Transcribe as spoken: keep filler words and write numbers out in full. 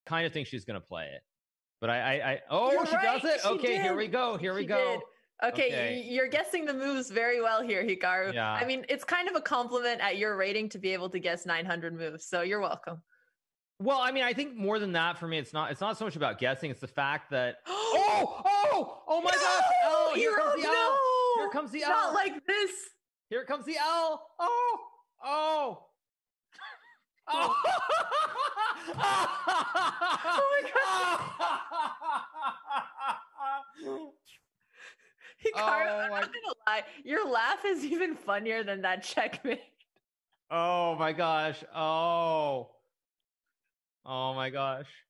kind of think she's gonna play it. But I, I, I oh, You're she right, does it. she Okay, did. here we go. Here She we go. did. Okay, Okay. y- you're guessing the moves very well here, Hikaru. Yeah. I mean, it's kind of a compliment at your rating to be able to guess nine hundred moves, so you're welcome. Well, I mean, I think more than that for me, it's not. It's not so much about guessing. It's the fact that oh, oh, oh my No! gosh! Oh, here Erobb, comes the L. no! Here comes the L. Not like this. Here comes the L. Oh, oh. Oh. Oh my god. Hikaru, Oh I'm my- not gonna lie. Your laugh is even funnier than that checkmate. Oh my gosh. Oh. Oh my gosh.